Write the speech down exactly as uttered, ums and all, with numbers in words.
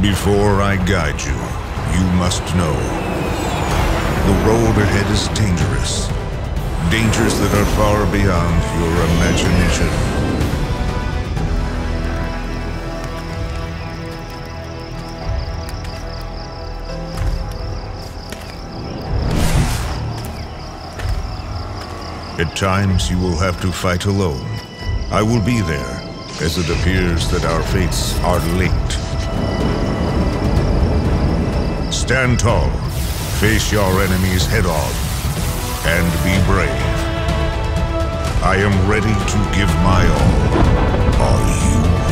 Before I guide you, you must know. The road ahead is dangerous. Dangers that are far beyond your imagination. At times you will have to fight alone. I will be there, as it appears that our fates are linked. Stand tall, face your enemies head-on, and be brave. I am ready to give my all. Are you